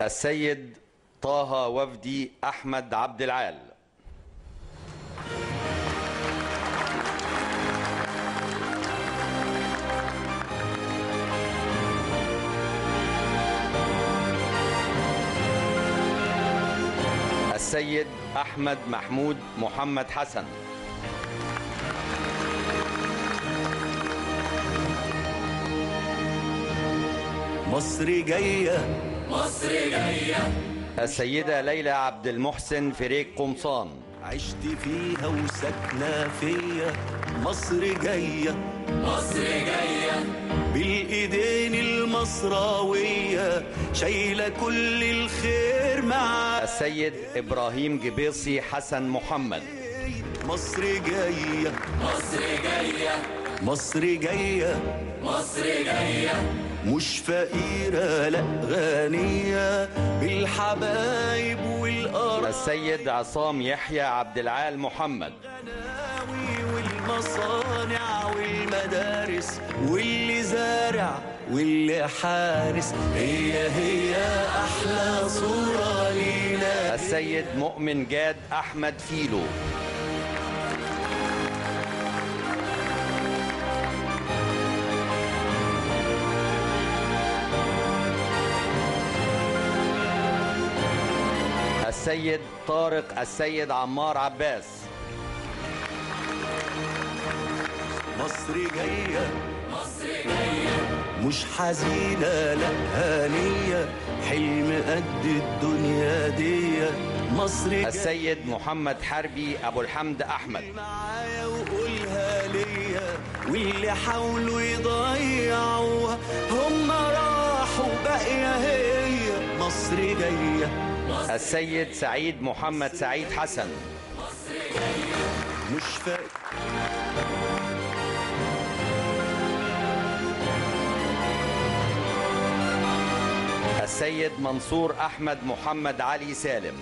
السيد طه وفدي أحمد عبد العال. السيد أحمد محمود محمد حسن. مصر جاية مصر جاية. السيدة ليلى عبد المحسن فريق قمصان. عشت فيها وساكنة فيا. مصر جاية مصر جاية. بالإيدين المصراوية شايلة كل الخير معاها. السيد إبراهيم جبيصي حسن محمد. مصر جاية مصر جاية. مصر جاية مصر جاية. مش فقيرة لا غنية بالحبايب والأرض. السيد عصام يحيى عبد العال محمد. الغناوي والمصانع والمدارس واللي زارع واللي حارس هي أحلى صورة لينا. السيد مؤمن جاد أحمد فيلو. السيد طارق السيد عمار عباس. مصر جاية مصر جاية. مش حزينة لا هانية حلم قد الدنيا دي. مصر جاية السيد محمد حربي أبو الحمد أحمد. معايا وقولها ليا واللي حاولوا يضيعوها هم راحوا باقية هي. مصر جاية السيد سعيد محمد سعيد حسن. مش فاكر السيد منصور أحمد محمد علي سالم.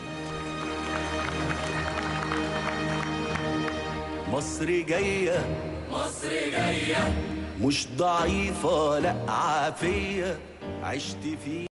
مصر جاية مصر جاية. مش ضعيفة لا عافية عشت فيه.